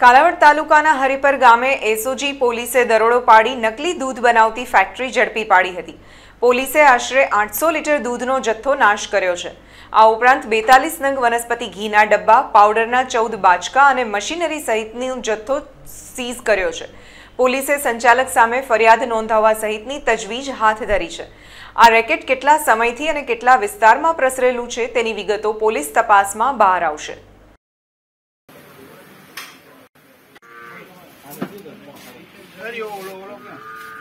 કાલાવડ તાલુકાના હરિપર ગામે એસઓજી પોલીસે દરોડો પાડી નકલી દૂધ બનાવતી ફેક્ટરી ઝડપી પાડી હતી। પોલીસે આશરે 800 લીટર દૂધનો જથ્થો નાશ કર્યો છે। આ ઉપરાંત 42 નંગ વનસ્પતિ ઘીના ડબ્બા, પાવડરના 14 બાચકા અને મશીનરી સહિતનો જથ્થો સીઝ કર્યો છે। પોલીસે સંચાલક સામે ફરિયાદ નોંધાવવા સહિતની તજવીજ હાથ ધરી છે। આ રેકેટ કેટલા સમયથી અને કેટલા વિસ્તારમાં પ્રસરેલું છે તેની વિગતો પોલીસ તપાસમાં બહાર આવશે। Serio,